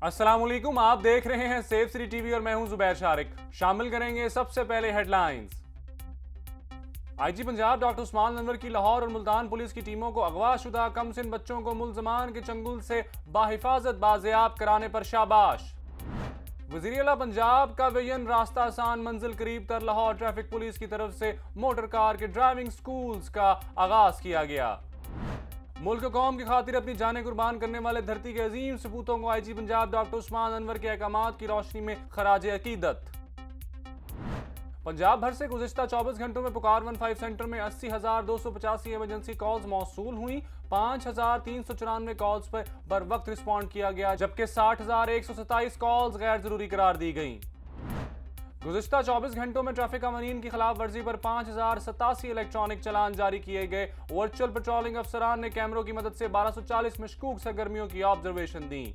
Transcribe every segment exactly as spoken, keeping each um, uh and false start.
अस्सलामुअलैकुम, आप देख रहे हैं सेफ सिटी टीवी और मैं हूं जुबैर शारिक। शामिल करेंगे सबसे पहले headlines. IG Punjab doctor Usman Anwar की लाहौर और मुल्तान पुलिस की टीमों को अगवाशुदा कमसिन बच्चों को मुलजमान के चंगुल से बाहिफाजत बाजियाब कराने पर शाबाश। वज़ीर आला पंजाब का विजन रास्ता आसान मंजिल करीब तर। लाहौर ट्रैफिक पुलिस की तरफ से मोटर कार के ड्राइविंग स्कूल्स का आगाज किया गया। मुल्क कौम की खातिर अपनी जानें कुर्बान करने वाले धरती के अजीम सपूतों को आईजी पंजाब डॉक्टर उस्मान अनवर के अहकामात की रोशनी में खराज अकीदत। पंजाब भर से गुज़िश्ता चौबीस घंटों में पुकार वन फाइव सेंटर में अस्सी हजार दो सौ पचासी इमरजेंसी कॉल्स मौसूल हुई। पांच हजार तीन सौ चौरानवे कॉल्स पर बर वक्त रिस्पॉन्ड किया गया, जबकि साठ हजार एक सौ सत्ताईस कॉल्स गैर जरूरी करार दी गई। गुज़िश्ता चौबीस घंटों में ट्रैफिक कानून की खिलाफ वर्जी पर पांच हजार सतासी इलेक्ट्रॉनिक चलान जारी किए गए। वर्चुअल पेट्रोलिंग अफसरान ने कैमरों की मदद से बारह सौ चालीस मशकूक सरगर्मियों की ऑब्जर्वेशन दी।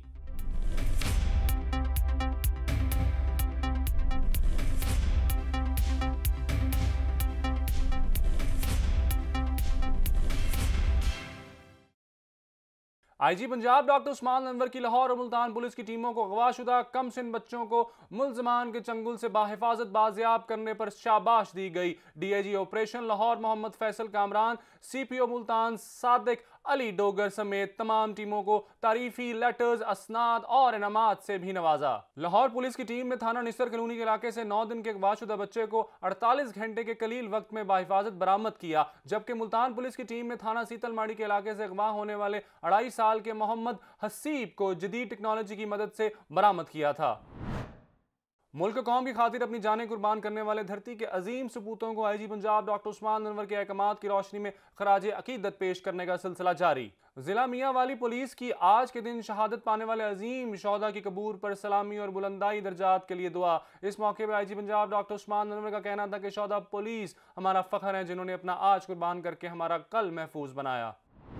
आईजी पंजाब डॉक्टर उस्मान अनवर की लाहौर और मुल्तान पुलिस की टीमों को अगवाशुदा कमसिन बच्चों को मुलजमान के चंगुल से बाहिफाजत बाजियाब करने पर शाबाश दी गई। DIG operation Lahore Mohammad Faisal Kamran, CPO Multan Sadiq Ali Dogar समेत तमाम टीमों को तारीफी लेटर्स, असनाद और इनामात से भी नवाजा। लाहौर पुलिस की टीम ने थाना निस्तर कॉलोनी के इलाके से नौ दिन के अगवाशुदा बच्चे को अड़तालीस घंटे के कलील वक्त में बाहिफाजत बरामद किया, जबकि मुल्तान पुलिस की टीम ने थाना सीतलमाड़ी के इलाके से अगवा होने वाले अढ़ाई साल के मोहम्मद हसीब को जदीद टेक्नोलॉजी की मदद से बरामद किया था। मुल्क कौम की खातिर अपनी जानें कुर्बान करने वाले धरती के अजीम सपूतों को आईजी पंजाब डॉक्टर उस्मान अनवर के अहकामात की रोशनी में खराज अकीदत पेश करने का सिलसिला जारी। जिला मियां वाली पुलिस की आज के दिन शहादत पाने वाले अजीम शोहदा की कबूर पर सलामी और बुलंदाई दर्जात के लिए दुआ। इस मौके पर आईजी पंजाब डॉक्टर उस्मान अनवर का कहना था कि शोहदा पुलिस हमारा फख्र है, जिन्होंने अपना आज कुर्बान करके हमारा कल महफूज बनाया।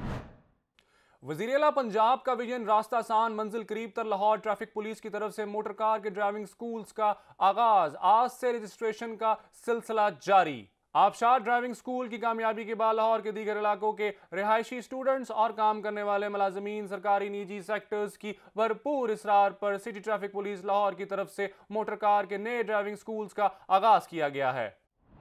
वज़ीर आला पंजाब का विजन रास्ता आसान मंजिल करीब तर। लाहौर ट्रैफिक पुलिस की तरफ से मोटर कार के ड्राइविंग स्कूल्स का आगाज, आज से रजिस्ट्रेशन का सिलसिला जारी। आबशार ड्राइविंग स्कूल की कामयाबी के बाद लाहौर के दीगर इलाकों के रिहायशी स्टूडेंट्स और काम करने वाले मुलाजमीन सरकारी निजी सेक्टर्स की भरपूर इसरार पर सिटी ट्रैफिक पुलिस लाहौर की तरफ से मोटर कार के नए ड्राइविंग स्कूल्स का आगाज किया गया है।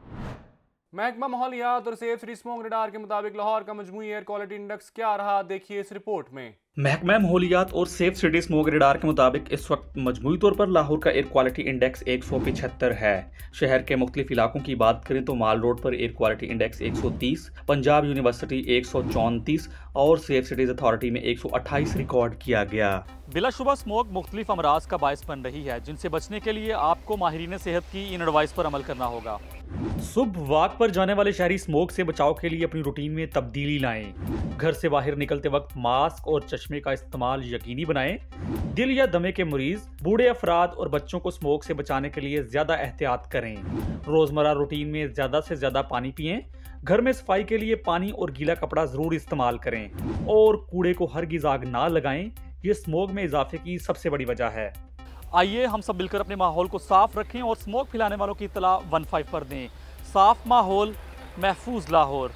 महकमा माहौलियात और सेफ सिटी स्मोक रडार के मुताबिक लाहौर का मजमूई एयर क्वालिटी इंडेक्स क्या रहा, देखिए इस रिपोर्ट में। महकमा माहौलियात और सेफ सिटी स्मोक रडार के मुताबिक इस वक्त मजमूई तौर पर लाहौर का एयर क्वालिटी इंडेक्स एक सौ पिछहत्तर है। शहर के मुख्तलिफ इलाकों की बात करें तो माल रोड पर एयर क्वालिटी इंडेक्स एक सौ तीस, पंजाब यूनिवर्सिटी एक सौ चौंतीस और सेफ सिटीज अथॉरिटी में एक सौ अट्ठाईस रिकॉर्ड किया गया। बिलाशुबा स्मोक मुख्तलिफ अमराज का बायस बन रही है, जिनसे बचने के लिए आपको माहिरीन सेहत की इन एडवाइस पर अमल करना होगा। सुबह वॉक पर जाने वाले शहरी स्मोक से बचाव के लिए अपनी रूटीन में तब्दीली लाएं। घर से बाहर निकलते वक्त मास्क और चश्मे का इस्तेमाल यकीनी बनाएं। दिल या दमे के मरीज, बूढ़े अफराद और बच्चों को स्मोक से बचाने के लिए ज्यादा एहतियात करें। रोजमर्रा रूटीन में ज्यादा से ज्यादा पानी पिएं। घर में सफाई के लिए पानी और गीला कपड़ा जरूर इस्तेमाल करें और कूड़े को हरगिज़ आग ना लगाएं। ये स्मोक में इजाफे की सबसे बड़ी वजह है। आइए हम सब मिलकर अपने माहौल को साफ रखें और स्मोक फैलाने वालों की इत्तला वन फाइव पर दें। साफ माहौल, महफूज लाहौर।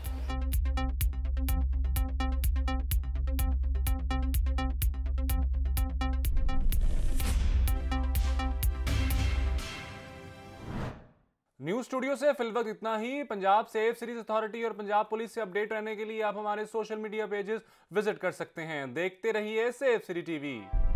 न्यूज स्टूडियो से फिलवक्त इतना ही। पंजाब सेफ सिटीज अथॉरिटी और पंजाब पुलिस से अपडेट रहने के लिए आप हमारे सोशल मीडिया पेजेस विजिट कर सकते हैं। देखते रहिए सेफ सिटी टीवी।